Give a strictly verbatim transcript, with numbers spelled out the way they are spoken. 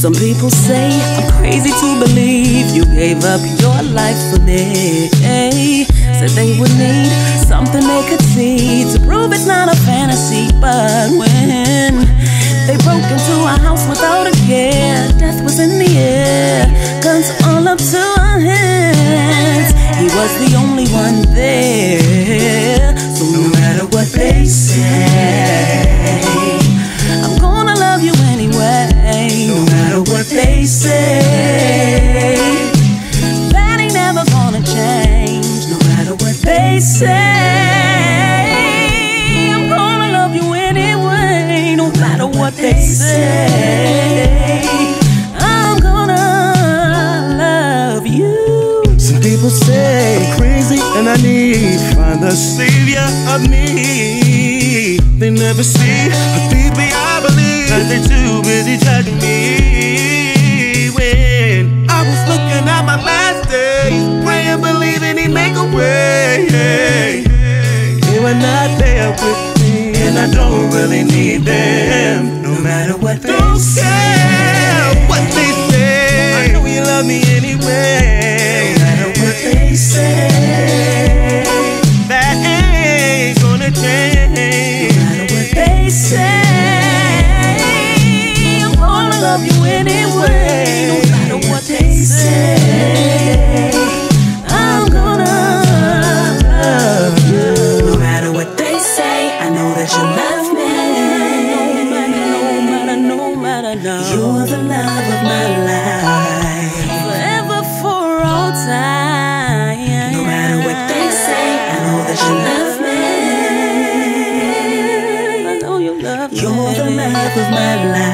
Some people say I'm crazy to believe you gave up your life for me. Said they would need something they could see to prove it's not a fantasy. But when they broke into a house without a care, death was in the air, guns all up to our hands. He was the only one there. So no matter what they say, I'm gonna love you anyway. No matter what they say, that ain't never gonna change. No matter what they say, I'm gonna love you anyway. No matter what they say, I'm gonna love you. Some people say I'm crazy and I need to find the savior of me. They never see how deeply I believe, cause they're too busy judging me. When I was looking at my last days, praying, believing he'd make a way, they were not there with me, and I don't really need them. No matter what they don't say, care what they say, I know you love me anyway. No matter what they say, that ain't gonna change. No matter what they say, I'm gonna love you anyway. No matter what they say, I'm gonna love you. No matter what they say, I know that you love me. No matter, no matter, no. You're the love of my life, forever for all time. No matter what they say, I know that you love me. I know you love me. You're the love of my life.